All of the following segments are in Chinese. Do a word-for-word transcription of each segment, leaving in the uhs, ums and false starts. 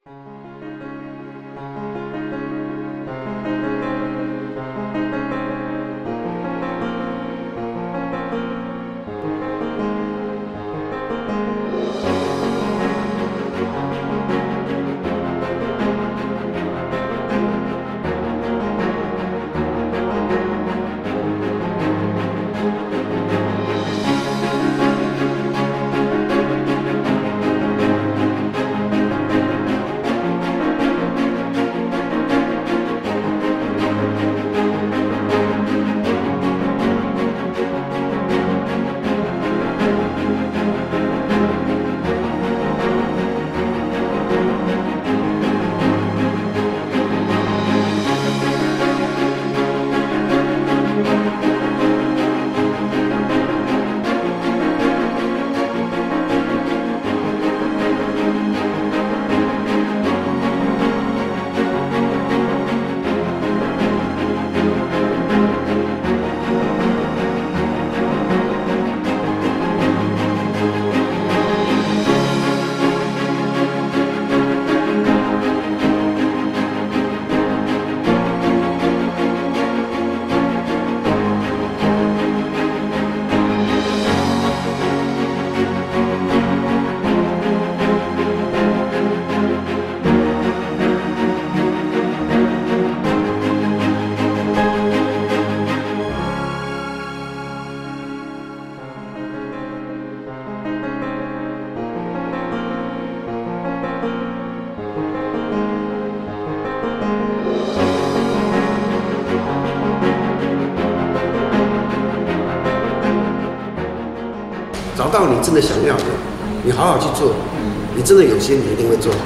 找到你真的想要的，你好好去做，你真的有心，你一定会做好。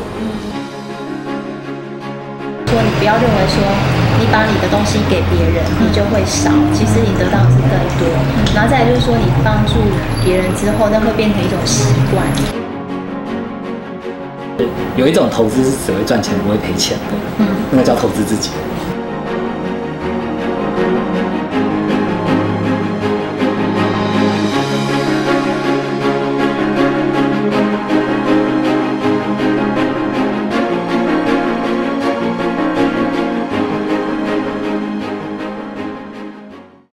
说你不要认为说你把你的东西给别人，你就会少，其实你得到的是更多。然后再来就是说，你帮助别人之后，那会变成一种习惯。 有一种投资是只会赚钱不会赔钱的，嗯，那个叫投资自己。